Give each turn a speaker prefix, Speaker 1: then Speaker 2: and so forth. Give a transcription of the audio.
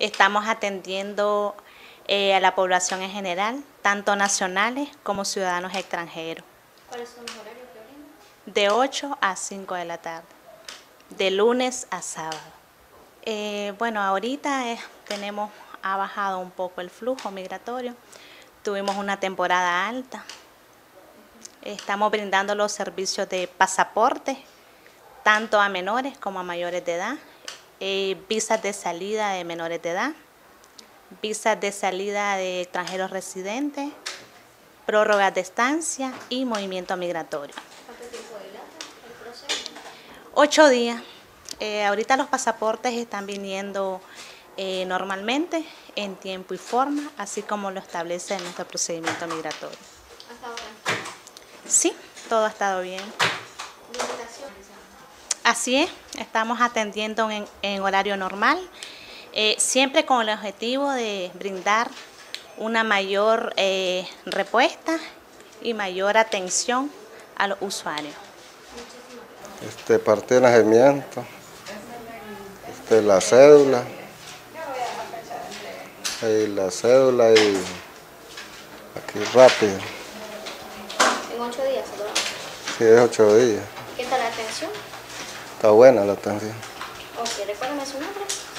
Speaker 1: Estamos atendiendo a la población en general, tanto nacionales como ciudadanos extranjeros.
Speaker 2: ¿Cuáles son los horarios que brindan?
Speaker 1: De 8 a 5 de la tarde, de lunes a sábado. Bueno, ahorita ha bajado un poco el flujo migratorio. Tuvimos una temporada alta. Estamos brindando los servicios de pasaporte, tanto a menores como a mayores de edad, visas de salida de menores de edad, visas de salida de extranjeros residentes, prórrogas de estancia y movimiento migratorio.
Speaker 2: ¿Cuánto tiempo dilata el proceso?
Speaker 1: 8 días. Ahorita los pasaportes están viniendo normalmente en tiempo y forma, así como lo establece nuestro procedimiento migratorio.
Speaker 2: ¿Ha estado tranquilo?
Speaker 1: Sí, todo ha estado bien.
Speaker 2: ¿Limitaciones?
Speaker 1: Así es, estamos atendiendo en horario normal, siempre con el objetivo de brindar una mayor respuesta y mayor atención a los usuarios.
Speaker 3: Parte de nacimiento, la cédula, y aquí rápido.
Speaker 2: ¿En 8 días se lo dan?
Speaker 3: Sí, es 8 días.
Speaker 2: ¿Qué tal la atención?
Speaker 3: Está buena la atención.
Speaker 2: Ok, recuérdame su nombre.